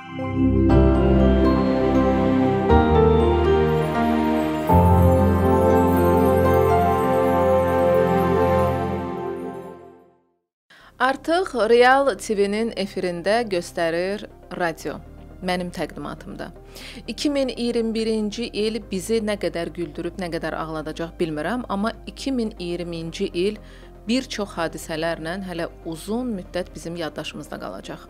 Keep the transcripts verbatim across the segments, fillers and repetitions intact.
Artıq Real T V-nin efirində göstərir radio, mənim təqdimatımda. iki min iyirmi birinci il bizi nə qədər güldürüb, nə qədər ağladacaq bilmirəm, amma iki min iyirminci il bir çox hadisələrlə hələ uzun müddət bizim yaddaşımızda qalacaq.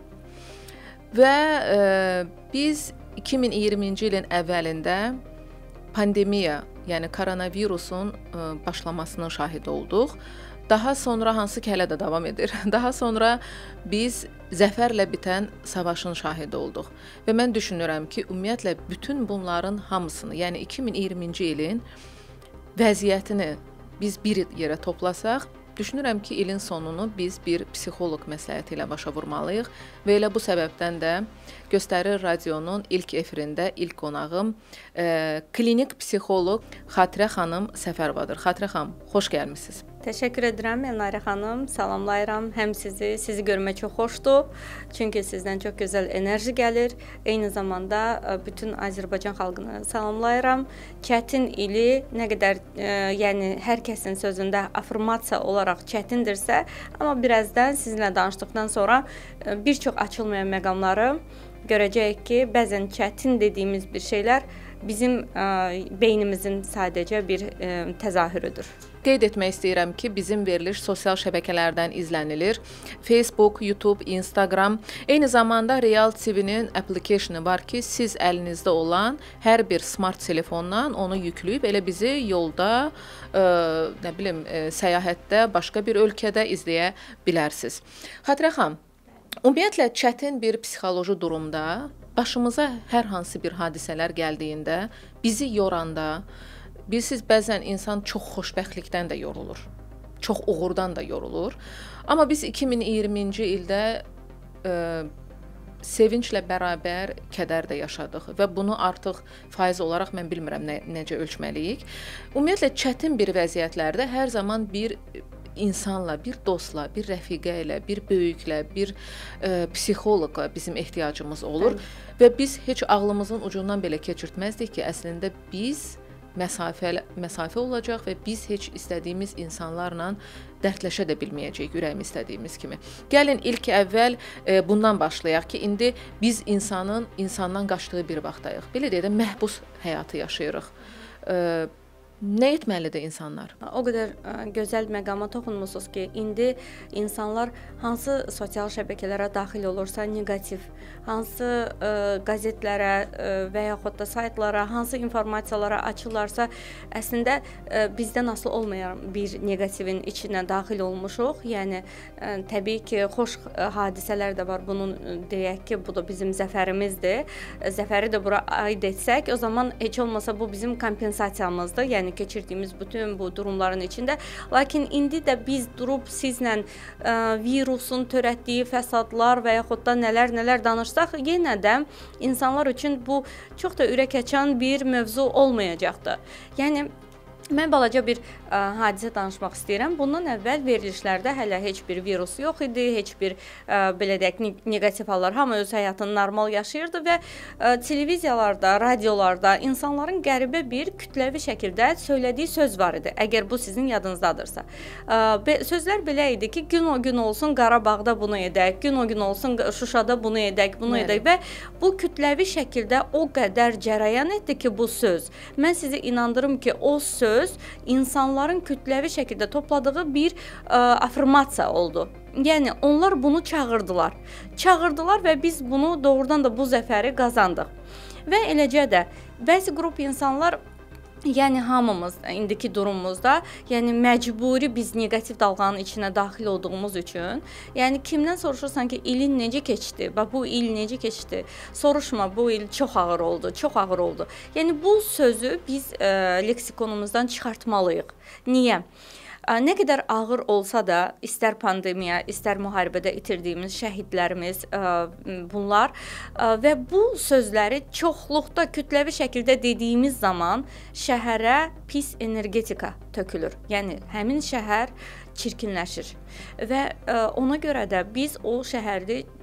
Və e, biz iki min iyirminci ilin əvvəlində pandemiya, yəni koronavirusun e, başlamasının şahidi olduq. Daha sonra hansı ki hələ də davam edir. Daha sonra biz zəfərlə bitən savaşın şahidi olduq. Və mən düşünürəm ki, ümumiyyətlə bütün bunların hamısını, yəni iki min iyirminci ilin vəziyyətini biz bir yerə toplasaq, düşünürəm ki, ilin sonunu biz bir psixoloq məsləhəti ilə başa vurmalıyıq və elə bu səbəbdən də Göstərir Radionun ilk efirində ilk qonağım e, klinik psixoloq Xatirə xanım Səfərovadır. Xatirə xanım, xoş gəlmisiniz. Təşəkkür edirəm Elnarə xanım, salamlayıram həm sizi, sizi görmək çox xoşdur, çünki sizdən çox gözəl enerji gəlir, eyni zamanda bütün Azərbaycan xalqını salamlayıram. Çətin ili nə qədər, e, yəni hər kəsin sözündə afirmasiya olaraq çətindirsə, amma birazdan sizinlə danışdıqdan sonra e, bir çox açılmayan məqamları görəcəyik ki, bəzən çətin dediyimiz bir şeylər bizim e, beynimizin sadəcə bir e, təzahürüdür. Qeyd etmək istəyirəm ki, bizim veriliş sosial şəbəkələrdən izlənilir. Facebook, YouTube, Instagram, eyni zamanda Real T V-nin application-ı var ki, siz əlinizdə olan hər bir smart telefondan onu yükləyib elə bizi yolda, e, nə bilim, e, səyahətdə, başqa bir ölkədə izləyə bilərsiniz. Xatirə xanım, ümumiyyətlə çətin bir psixoloji durumda başımıza hər hansı bir hadisələr gəldiyində, bizi yoranda, bilirsiniz, bəzən insan çox xoşbəxtlikdən də yorulur, çox uğurdan da yorulur. Amma biz iki min iyirminci ildə e, sevinclə bərabər kədər də yaşadıq və bunu artıq faiz olaraq mən bilmirəm nə, necə ölçməliyik. Ümumiyyətlə çətin bir vəziyyətlərdə hər zaman bir insanla, bir dostla, bir rəfiqə ilə, bir böyüklə, bir e, psixoloqa bizim ehtiyacımız olur. Bəli. Və biz heç ağlımızın ucundan belə keçirtməzdik ki, əslində biz məsafə, məsafə olacaq və biz heç istədiyimiz insanlarla dərdləşə də bilməyəcəyik, ürəyimiz istədiyimiz kimi. Gəlin ilk əvvəl e, bundan başlayaq ki, indi biz insanın insandan qaçdığı bir vaxtdayıq. Belə deyə də məhbus həyatı yaşayırıq. E, Nə etməlidir insanlar? O qədər ə, gözəl məqama toxunmusunuz ki, indi insanlar hansı sosial şəbəkələrə daxil olursa negativ, hansı ə, qəzetlərə ə, və yaxud da saytlara, hansı informasiyalara açırlarsa, əslində ə, bizdən asılı olmayan bir negativin içinə daxil olmuşuq. Yəni ə, təbii ki, xoş ə, hadisələr də var. Bunun deyək ki, bu da bizim zəfərimizdir. Zəfəri də bura aid etsək, o zaman heç olmasa bu bizim kompensasiyamızdır. Yəni keçirdiyimiz bütün bu durumların içində. Lakin indi də biz durub sizlə ə, virusun törətdiyi fəsadlar və yaxud da nələr-nələr danışsaq, yenə də insanlar üçün bu çox da ürək açan bir mövzu olmayacaqdır. Yəni mən balaca bir ə, hadisə danışmaq istəyirəm. Bundan əvvəl verilişlərdə hələ heç bir virus yox idi, heç bir ə, belə deyək negativ hallar, hamı öz həyatını normal yaşayırdı və ə, televiziyalarda, radiolarda insanların qəribə bir kütləvi şəkildə söylədiyi söz var idi. Əgər bu sizin yadınızdadırsa. Ə, sözlər belə idi ki, gün o gün olsun Qarabağda bunu edək, gün o gün olsun Şuşada bunu edək, bunu edək və bu kütləvi şəkildə o qədər cərəyan etdi ki, bu söz. Mən sizi inandırım ki, o söz insanların kütləvi şəkildə topladığı bir ə, afirmasiya oldu. Yəni onlar bunu çağırdılar. Çağırdılar və biz bunu doğrudan da bu zəfəri qazandıq. Və eləcə də bəzi qrup insanlar, yəni hamımız indiki durumumuzda, yəni məcburi biz negativ dalğanın içinə daxil olduğumuz üçün, yəni kimdən soruşursan ki, ilin necə keçdi? Bax bu il necə keçdi? Soruşma, bu il çox ağır oldu, çox ağır oldu. Yəni bu sözü biz e, leksikonumuzdan çıxartmalıyıq. Niyə? Nə qədər ağır olsa da, istər pandemiya, istər müharibədə itirdiyimiz şəhidlərimiz bunlar və bu sözləri çoxluqda kütləvi şəkildə dediyimiz zaman şəhərə pis energetika tökülür. Yəni həmin şəhər çirkinləşir və ona görə də biz o şəhəri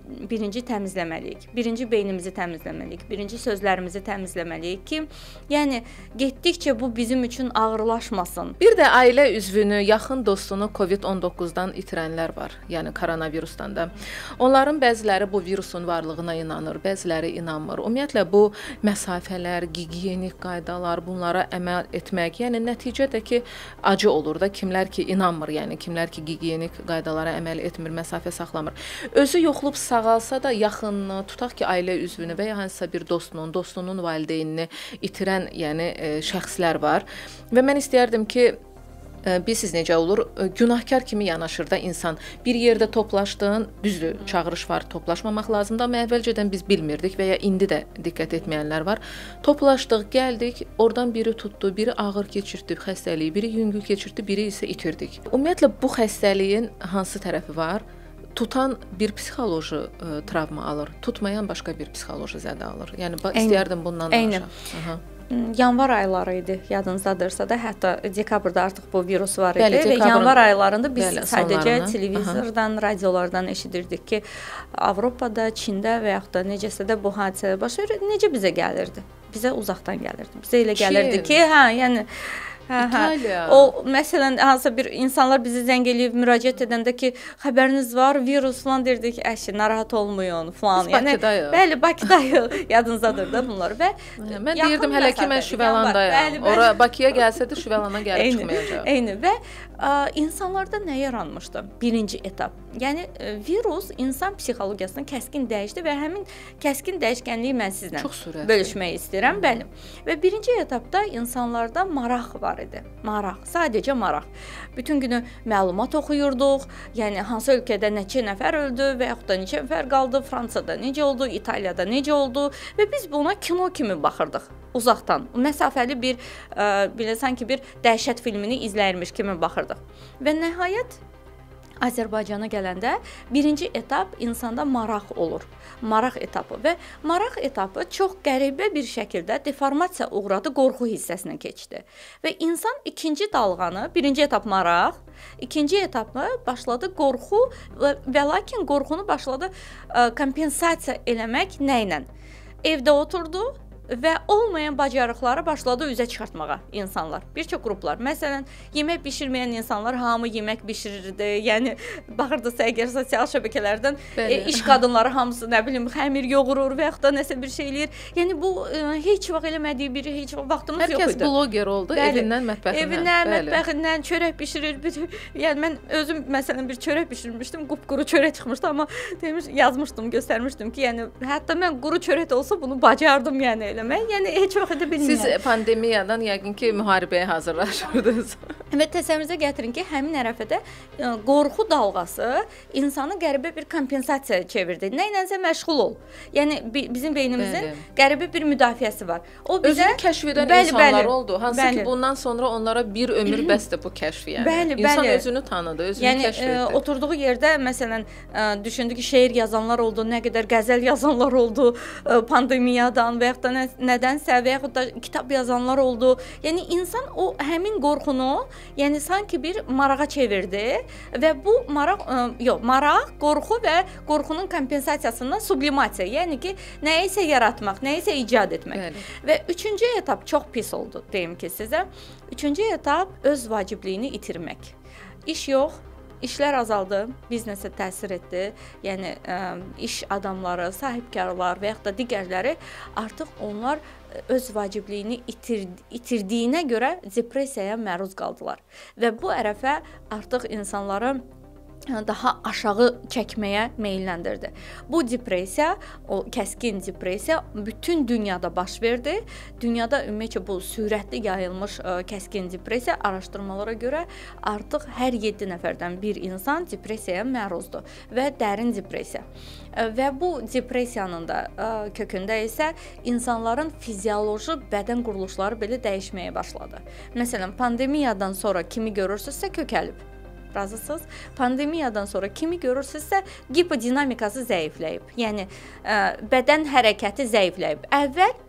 birinci təmizləməliyik. Birinci beynimizi təmizləməliyik. Birinci sözlərimizi təmizləməliyik ki, yəni getdikcə bu bizim üçün ağırlaşmasın. Bir də ailə üzvünü, yaxın dostunu kovid on doqquzdan itirənlər var. Yəni koronavirusdan da. Onların bəziləri bu virusun varlığına inanır, bəziləri inanmır. Ümumiyyətlə bu məsafələr, gigiyenik qaydalar, bunlara əməl etmək, yəni nəticədə ki, acı olur da kimlər ki inanmır, yəni kimlər ki gigiyenik qaydalara əməl etmir, məsafə saxlamır. Özü yoxlub sağalsa da yaxınını, tutaq ki, ailə üzvünü və ya hansısa bir dostunun, dostunun valideynini itirən, yəni e, şəxslər var. Və mən istəyərdim ki, bilsiz necə olur, günahkar kimi yanaşır da insan. Bir yerdə toplaşdığın, düzdür, çağırış var, toplaşmamaq lazımdır, amma əvvəlcədən biz bilmirdik və ya indi də diqqət etməyənlər var. Toplaşdıq, gəldik, oradan biri tutdu, biri ağır keçirdi xəstəliyi, biri yüngül keçirdi, biri isə itirdik. Ümumiyyətlə, bu xəstəliyin hansı tərəfi var? Tutan bir psixoloji ə, travma alır, tutmayan başqa bir psixoloji zədə alır. Yəni, istəyərdim bundan danışaq. Yanvar ayları idi, yadınızdadırsa da, hətta dekabrda artıq bu virus var idi. Bəli, və yanvar aylarında biz bəli, sadəcə sonlarına. televizordan, radiolardan eşidirdik ki, Avropada, Çində və yaxud da necəsə də bu hadisələr baş verir. Necə bizə gəlirdi? Bizə uzaqdan gəlirdi. Bizə elə gəlirdi ki, hə, yəni Hə, hə. O, məsələn, hansısa bir insanlar bizi zəng eləyib, müraciət edəndə ki, xəbəriniz var, virus falan derdik, əşi, narahat olmayın, falan. Biz Bakıdayıq. Bəli, Bakıdayıq, yadınızdadır da bunlar. Və mən deyirdim hələ ki, mən Şüvəlandayım. Ora Bakıya gəlsə də Şüvəlana gəlib çıxmayacaq. Eyni və ə, insanlarda nə yaranmışdı? Birinci etap. Yəni, virus insan psixologiyasını kəskin dəyişdi və həmin kəskin dəyişkənliyi mən sizlə bölüşmək istəyirəm. Bəli. Və birinci etapda insanlarda maraq var idi. Maraq, sadəcə maraq. Bütün günü məlumat oxuyurduq. Yəni hansı ölkədə neçə nəfər öldü və yaxud da neçə nəfər qaldı, Fransada necə oldu, İtaliyada necə oldu və biz buna kino kimi baxırdıq. Uzaqdan, məsafəli bir, ə, belə sanki bir dəhşət filmini izləyirmiş kimi baxırdıq. Və nəhayət Azərbaycana gələndə birinci etap insanda maraq olur. Maraq etapı və maraq etapı çox qəribə bir şəkildə deformasiya uğradı, qorxu hissəsinə keçdi. Və insan ikinci dalğanı, birinci etap maraq, ikinci etapı başladı qorxu və, və lakin qorxunu başladı ə, kompensasiya eləmək nə ilə? Evdə oturdu və olmayan bacarıqları başladı üzə çıxartmağa insanlar. Bir çox qruplar. Məsələn, yemək bişirməyən insanlar hamı yemək bişirirdi. Yəni baxırdısa əgər sosial şəbəkələrdən e, iş qadınları hamısı nə bilim xəmir yoğurur və yaxud da nəsə bir şey eləyir. Yəni bu e, heç vaxt eləmədiyi biri, heç vaxt vaxtımız Hər yox idi. Hər kəs bloger oldu, bəli. Evindən, mətbəxindən. Evindən, mətbəxindən çörək bişirir. Bir, yəni mən özüm məsələn bir çörək bişirmişdim, qupquru çörək çıxmışdı, amma demiş, yazmışdım, göstərmişdim ki, yəni hətta mən quru çörək də olsa bunu bacardım yəni. Eləmək. Yəni heç vaxt edə bilmirəm. Siz pandemiyadan yəqin ki, müharibəyə hazırlaşırdınız. Və təsəvvürünüzə gətirin ki, həmin ərəfədə qorxu dalğası insanı qəribə bir kompensasiyaya çevirdi. Nə ilənsə məşğul ol. Yəni bizim beynimizin bəli. Qəribə bir müdafiəsi var. O bizə özünü kəşf edən bəli, insanlar bəli, oldu. Hansı bəli. Ki, bundan sonra onlara bir ömür bəsdir bu kəşf yəni. Bəli, İnsan bəli. Özünü tanıdı, özünü yəni, kəşf etdi. E, oturduğu yerdə məsələn e, düşündü ki, şeir yazanlar oldu, nə qədər qəzəl yazanlar oldu e, pandemiyadan və yaxud da nə nədənsə və yaxud da kitab yazanlar oldu. Yəni insan o həmin qorxunu, yəni sanki bir marağa çevirdi və bu maraq ə, yox, maraq, qorxu və qorxunun kompensasiyasından sublimasiya, yəni ki, nəyisə yaratmaq, nəyisə icad etmək. Bəli. Və üçüncü etap çox pis oldu, deyim ki sizə. Üçüncü etap öz vacibliyini itirmək. İş yox. İşlər azaldı, biznesə təsir etdi. Yəni ə, iş adamları, sahibkarlar və yaxud da digərləri artıq onlar öz vacibliyini itir, itirdiyinə görə depressiyaya məruz qaldılar. Və bu ərəfə artıq insanları daha aşağı çəkməyə meyləndirdi. Bu depressiya, o kəskin depressiya bütün dünyada baş verdi. Dünyada ümumiyyətlə bu sürətli yayılmış ə, kəskin depressiya araşdırmalara görə artıq hər yeddi nəfərdən bir insan depressiyaya məruzdur və dərin depressiya. Və bu depressiyanın da ə, kökündə isə insanların fizioloji bədən quruluşları belə dəyişməyə başladı. Məsələn, pandemiyadan sonra kimi görürsünüzsə kökəlib. Razısınız? Pandemiyadan sonra kimi görürsünüzsə hipodinamikası zəifləyib. Yəni ə, bədən hərəkəti zəifləyib. Əvvəl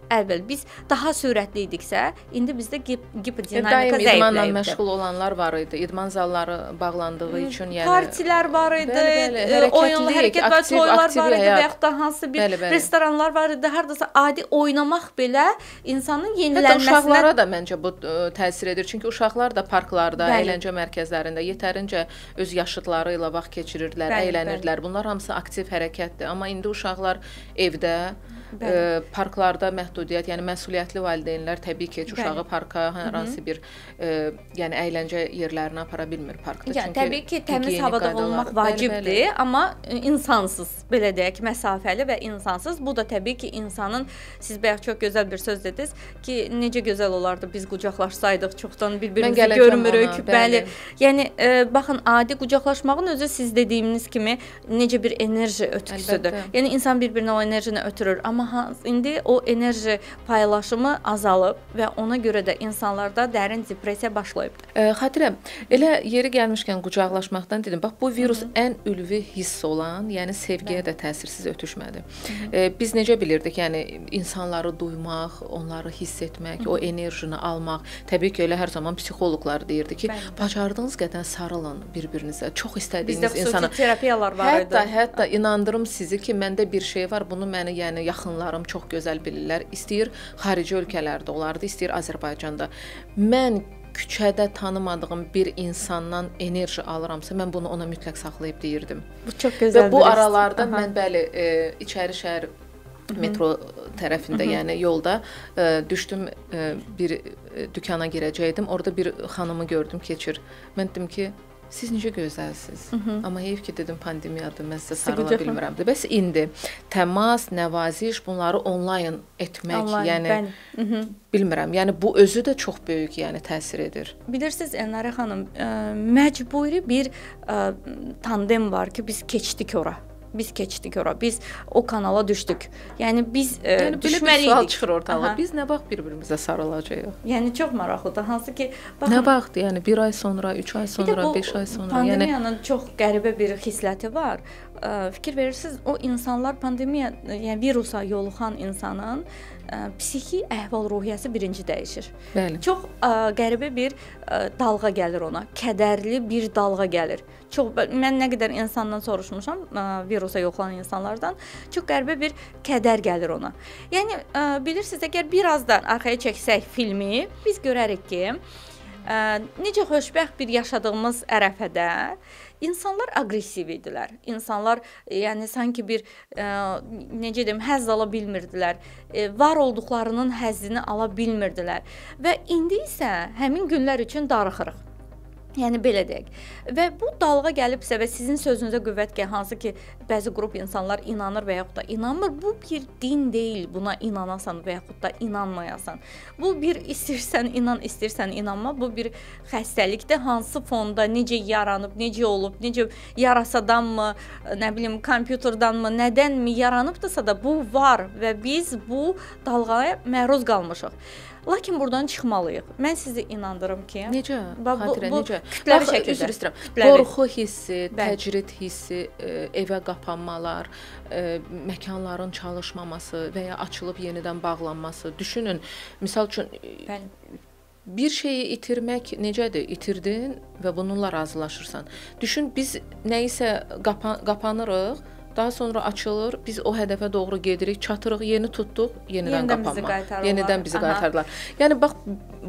əvvəl biz daha sürətli idiksə, indi bizdə gipodinamika Daim zəifləyibdir. idmanla məşğul olanlar var idi. İdman zalları bağlandığı üçün, yəni partilər var idi, bəli, bəli, oyunlu hərəkət və toylar aktiv var idi həyat. və yaxud da hansı bir Bəli, bəli. restoranlar var idi. Hardasa adi oynamaq belə insanın Hətta yenilənməsinə uşaqlara da məncə bu ə, təsir edir. Çünki uşaqlar da parklarda, Bəli. əyləncə mərkəzlərində yetərincə öz yaşıdları ilə vaxt keçirirdilər, Bəli, əylənirdilər. Bunlar hamısı aktiv hərəkətdir. Amma indi uşaqlar evdə, Bəli. ə, parklarda məhdudiyyət, yəni məsuliyyətli valideynlər təbii ki, heç uşağı Bəli. parka, hər hansı bir ə, yəni əyləncə yerlərinə apara bilmir parkda. Yəni Çünki təbii ki, təmiz gigiyenik havada qaydalar- olmaq Bəli, vacibdir, bəli. amma insansız, belə deyək, məsafəli və insansız. Bu da təbii ki, insanın siz bayaq çox gözəl bir söz dediniz ki, necə gözəl olardı biz qucaqlaşsaydıq, çoxdan bir-birimizi gələcəm görmürük. ona, Bəli. bəli. Yəni e, baxın, adi qucaqlaşmağın özü siz dediyiniz kimi necə bir enerji ötküsüdür. Əlbəttə. Yəni insan bir-birinə o enerjini ötürür, amma ha- indi o enerji paylaşımı azalıb və ona görə də insanlarda dərin depressiya başlayıb. Ə, Xatirə, elə yeri gəlmişkən qucaqlaşmaqdan dedim. Bax bu virus Hı -hı. ən ülvi hiss olan, yəni sevgiyə də təsirsiz ötüşmədi. Ə, biz necə bilirdik? Yəni insanları duymaq, onları hiss etmək, Hı -hı. o enerjini almaq. Təbii ki, elə hər zaman psixoloqlar deyirdi ki, Bəli. bacardığınız qədər sarılın bir-birinizə. Çox Bizdə istədiyiniz xüsusi insana. terapiyalar var idi. Hətta, hətta inandırım sizi ki, məndə bir şey var. Bunu məni, yəni yaxınlarım çox gözəl bilirlər. İstəyir xarici ölkələrdə olardı, istəyir Azərbaycanda. Mən küçədə tanımadığım bir insandan enerji alıramsa, mən bunu ona mütləq saxlayıb deyirdim. Bu çox gözəl. Və bu bir his. aralarda Aha. mən bəli, e, içəri şəhər metro tərəfində, Hı -hı. yəni yolda e, düşdüm e, bir e, dükana girəcəydim. Orada bir xanımı gördüm, keçir. Mən dedim ki, siz necə gözəlsiniz. Hı -hı. Amma heyf ki dedim pandemiyadır, mən sizə sarıla bilmirəm. Bəs indi təmas, nəvaziş, bunları onlayn etmək, Online, yəni bəli. Hı -hı. bilmirəm. Yəni bu özü də çox böyük, yəni təsir edir. Bilirsiniz Elnarə xanım, ə, məcburi bir ə, tandem var ki, biz keçdik ora. Biz keçdik ora. Biz o kanala düşdük. Yəni biz ə, Yəni belə bir düşməliydik. sual çıxır ortalığa. Aha. Biz nə vaxt bir-birimizə sarılacağıq? Yəni çox maraqlıdır. Hansı ki, baxın, Nə vaxt? Yəni bir ay sonra, üç ay sonra, beş ay sonra. Yəni pandemiyanın çox qəribə bir xisləti var. Ə, fikir verirsiniz, o insanlar pandemiya, yəni virusa yoluxan insanın ə, psixi əhval-ruhiyyəsi birinci dəyişir. bəli. Çox ə, qəribə bir ə, dalğa gəlir ona. Kədərli bir dalğa gəlir. Çox mən nə qədər insandan soruşmuşam, ə, virusa yoxlanan insanlardan, çox qəribə bir kədər gəlir ona. Yəni ə, bilirsiniz, əgər biraz da arxaya çəksək filmi, biz görərik ki, ə, necə xoşbəxt bir yaşadığımız ərəfədə İnsanlar aqressiv idilər. İnsanlar yəni sanki bir ə, necə deyim, həzz ala bilmirdilər. E, var olduqlarının həzzini ala bilmirdilər. Və indi isə həmin günlər üçün darıxırıq. Yəni belə deyək. Və bu dalğa gəlibsə və sizin sözünüzə qüvvət gəlir, hansı ki, bəzi qrup insanlar inanır və yaxud da inanmır. Bu bir din deyil, buna inanasan və yaxud da inanmayasan. Bu bir istəyirsən inan, istəyirsən inanma. Bu bir xəstəlikdir. Hansı fonda, necə yaranıb, necə olub, necə yarasadanmı, nə bilim, kompüterdanmı, nədənmi yaranıbdısa da bu var və biz bu dalğaya məruz qalmışıq. Lakin buradan çıxmalıyıq. Mən sizi inandırım ki, necə? bu, Xatirə, bu necə? kütləvi Bax, şəkildə. üzr istəyirəm. Kütləvi. Qorxu hissi, Bəli. təcrid hissi, e, evə qapanmalar, e, məkanların çalışmaması və ya açılıb yenidən bağlanması. Düşünün, misal üçün Bəli. bir şeyi itirmək necədir? İtirdin və bununla razılaşırsan. Düşün, biz nəyisə qapa qapanırıq, daha sonra açılır, biz o hədəfə doğru gedirik, çatırıq, yeni tutduq, yenidən, Yenidən bizi qapanma. qaytarırlar. Yenidən bizi Aha. qaytardılar. Yəni bax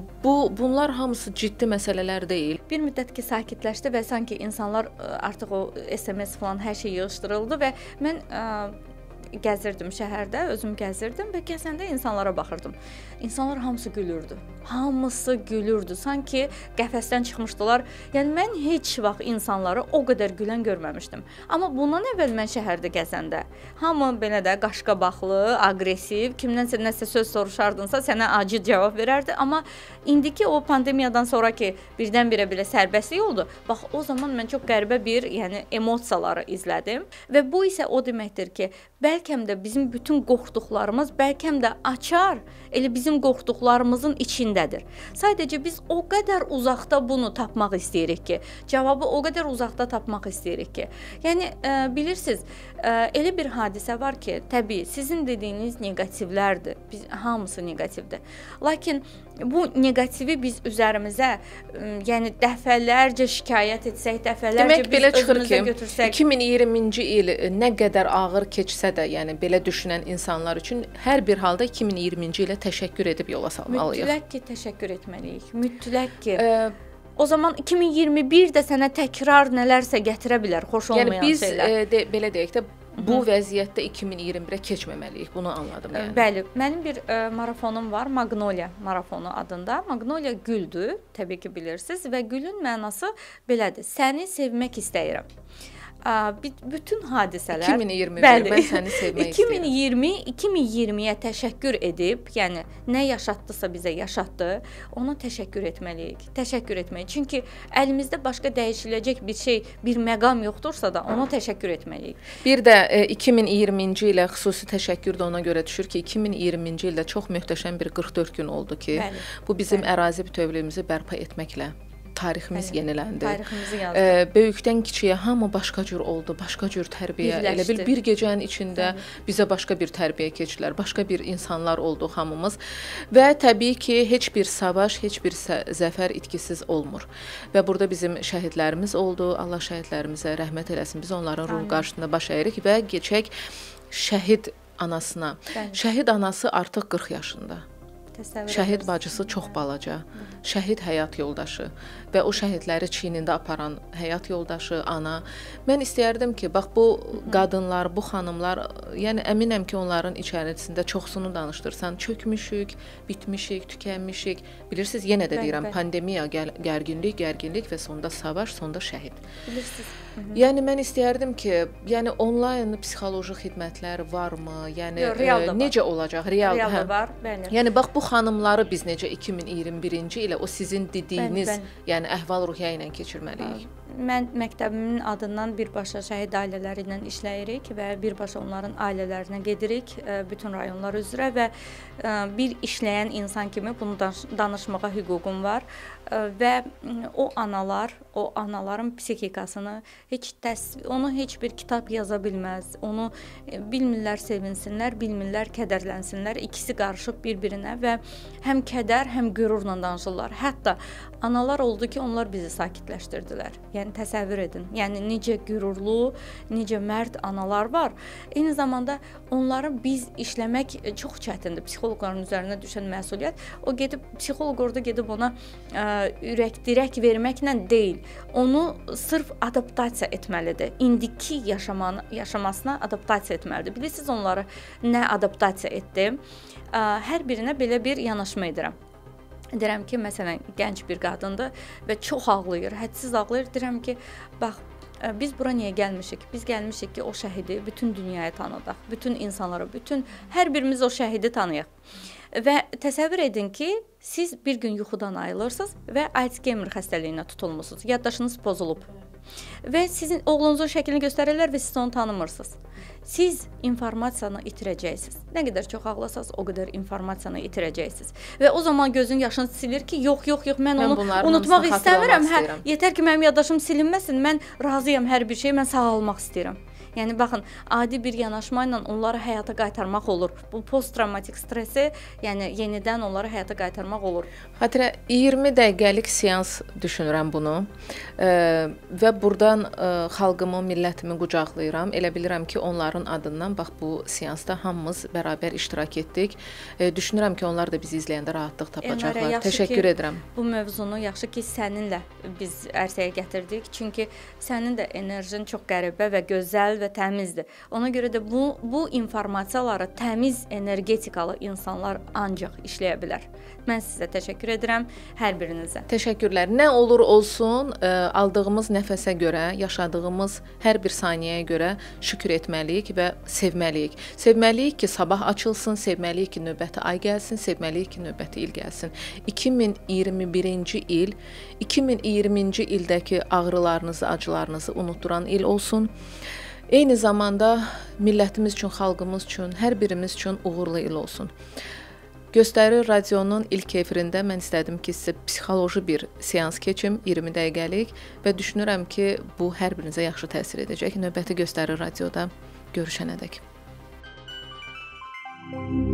bu bunlar hamısı ciddi məsələlər deyil. Bir müddət ki sakitləşdi və sanki insanlar ə, artıq o S M S falan hər şey yığışdırıldı və mən ə, gəzirdim şəhərdə, özüm gəzirdim və gəzəndə insanlara baxırdım. İnsanlar hamısı gülürdü. Hamısı gülürdü. Sanki qəfəsdən çıxmışdılar. Yəni mən heç vaxt insanları o qədər gülən görməmişdim. Amma bundan əvvəl mən şəhərdə gəzəndə hamı belə də qaşqabaqlı, aqressiv, kimdənsə nəsə söz soruşardınsa sənə acı cavab verərdi. Amma indiki o pandemiyadan sonraki birdən-birə belə sərbəstlik oldu. Bax o zaman mən çox qəribə bir, yəni emosiyaları izlədim və bu isə o deməkdir ki, bəzi bəlkə də bizim bütün qorxduqlarımız bəlkə də açar elə bizim qorxduqlarımızın içindədir. Sadəcə biz o qədər uzaqda bunu tapmaq istəyirik ki, cavabı o qədər uzaqda tapmaq istəyirik ki. Yəni ə, bilirsiniz, ə, elə bir hadisə var ki, təbii sizin dediyiniz neqativlərdir. Biz hamısı neqativdir. Lakin bu neqativi biz üzərimizə, ə, yəni dəfələrcə şikayət etsək, dəfələrcə Demək, biz belə çıxır özümüzə ki, götürsək, iki min iyirminci il nə qədər ağır keçsə də, yəni belə düşünən insanlar üçün hər bir halda iki min iyirminci ilə təşəkkür edib yola salmalıyıq. mütləq ki, təşəkkür etməliyik. Mütləq ki. Ə, O zaman iki min iyirmi bir də sənə təkrar nələrsə gətirə bilər, xoş olmayan yəni biz şeylər. ə, de, belə deyək də bu vəziyyətdə iki min iyirmi birə keçməməliyik. Bunu anladım yəni. Bəli, mənim bir ə, marafonum var, Magnolia marafonu adında. Magnolia güldür, təbii ki bilirsiniz və gülün mənası belədir. Səni sevmək istəyirəm. Ə, bütün hadisələr iki min iyirmi bir, bəli, mən səni sevmək iki min iyirmi iki min iyirmiyə təşəkkür edib, yəni nə yaşatdısa bizə yaşatdı, ona təşəkkür etməliyik. Təşəkkür etməliyik. Çünki əlimizdə başqa dəyişiləcək bir şey, bir məqam yoxdursa da ona təşəkkür etməliyik. Bir də e, iki min iyirminci ilə xüsusi təşəkkür də ona görə düşür ki, iki min iyirminci ildə çox möhtəşəm bir qırx dörd gün oldu ki, bəli, bu bizim bəli. ərazi bütövlüyümüzü bərpa etməklə tariximiz bəli, yeniləndi. Tariximizi yazdı. E, böyükdən kiçiyə hamı başqa cür oldu, başqa cür tərbiyə. Birləşdi. Elə bil bir gecənin içində bəli. bizə başqa bir tərbiyə keçdilər, başqa bir insanlar olduq hamımız. Və təbii ki, heç bir savaş, heç bir zəfər itkisiz olmur. Və burada bizim şəhidlərimiz oldu. Allah şəhidlərimizə rəhmət eləsin. Biz onların ruhu qarşısında baş əyirik və keçək şəhid anasına. Bəli. Şəhid anası artıq qırx yaşında. Şəhid bacısı çox balaca, şəhid həyat yoldaşı və o şəhidləri çiynində aparan həyat yoldaşı, ana. Mən istəyərdim ki, bax bu qadınlar, bu xanımlar, yəni əminəm ki, onların içərisində çoxsunu danışdırsan, çökmüşük, bitmişik, tükənmişik. Bilirsiniz, yenə də deyirəm, pandemiya, gərginlik, gərginlik və sonda savaş, sonda şəhid. Bilirsiniz. Yəni mən istəyərdim ki, yəni onlayn psixoloji xidmətlər varmı? Yəni Yo, real e, necə olacaq? Real, real hə. var, bəli. Yəni bax bu xanımları biz necə iki min iyirmi birinci ilə o sizin dediyiniz, bəli, bəli. yəni əhval-ruhiyyə ilə keçirməliyik? Mən məktəbimin adından birbaşa şəhid ailələri ilə işləyirik və birbaşa onların ailələrinə gedirik bütün rayonlar üzrə və bir işləyən insan kimi bunu danışmağa hüququm var və o analar, o anaların psixikasını heç təsvir, onu heç bir kitab yaza bilməz. Onu bilmirlər sevinsinlər, bilmirlər kədərlənsinlər. İkisi qarışıb bir-birinə və həm kədər, həm qürurla danışırlar. Hətta analar oldu ki, onlar bizi sakitləşdirdilər. Yəni təsəvvür edin. Yəni necə qürurlu, necə mərd analar var. Eyni zamanda onları biz işləmək çox çətindir. Psixoloqların üzərinə düşən məsuliyyət. O gedib psixoloq orada gedib ona ə, ürək dirək verməklə deyil. Onu sırf adaptasiya etməlidir. İndiki yaşamanı, yaşamasına adaptasiya etməlidir. Bilirsiniz onları nə adaptasiya etdim? Ə, hər birinə belə bir yanaşma edirəm. Deyirəm ki, məsələn, gənc bir qadındır və çox ağlayır, hədsiz ağlayır. Deyirəm ki, bax, biz bura niyə gəlmişik? Biz gəlmişik ki, o şəhidi bütün dünyaya tanıdaq, bütün insanlara, bütün hər birimiz o şəhidi tanıyaq. Və təsəvvür edin ki, siz bir gün yuxudan ayılırsınız və Alzheimer xəstəliyinə tutulmusunuz, yaddaşınız pozulub. Və sizin oğlunuzun şəklini göstərirlər və siz onu tanımırsınız. Siz informasiyanı itirəcəksiniz. Nə qədər çox ağlasanız, o qədər informasiyanı itirəcəksiniz. Və o zaman gözün yaşını silir ki, yox, yox, yox, mən, mən onu unutmaq istəmirəm. Hə, yetər ki, mənim yaddaşım silinməsin, mən razıyam hər bir şey, mən sağalmaq istəyirəm. Yəni baxın, adi bir yanaşma ilə onları həyata qaytarmaq olur. Bu post-travmatik stresi, yəni yenidən onları həyata qaytarmaq olur. Xatirə, iyirmi dəqiqəlik seans düşünürəm bunu e, və buradan e, xalqımı, millətimi qucaqlayıram. Elə bilirəm ki, onların adından bax bu seansda hamımız bərabər iştirak etdik. E, düşünürəm ki, onlar da bizi izləyəndə rahatlıq tapacaqlar. Elmərə, Təşəkkür ki, edirəm. Bu mövzunu yaxşı ki, səninlə biz ərsəyə gətirdik. Çünki sənin də enerjin çox qəribə və gözəl və təmizdir. Ona görə də bu, bu informasiyaları təmiz, energetikalı insanlar ancaq işləyə bilər. Mən sizə təşəkkür edirəm, hər birinizə. Təşəkkürlər. Nə olur olsun, ə, aldığımız nəfəsə görə, yaşadığımız hər bir saniyəyə görə şükür etməliyik və sevməliyik. Sevməliyik ki, sabah açılsın, sevməliyik ki, növbəti ay gəlsin, sevməliyik ki, növbəti il gəlsin. iki min iyirmi birinci il, iki min iyirminci ildəki ağrılarınızı, acılarınızı unutduran il olsun. Eyni zamanda millətimiz üçün, xalqımız üçün, hər birimiz üçün uğurlu il olsun. Göstəri radionun ilk efirində mən istədim ki, sizə psixoloji bir seans keçim, iyirmi dəqiqəlik və düşünürəm ki, bu hər birinizə yaxşı təsir edəcək. Növbəti Göstəri radioda görüşənədək.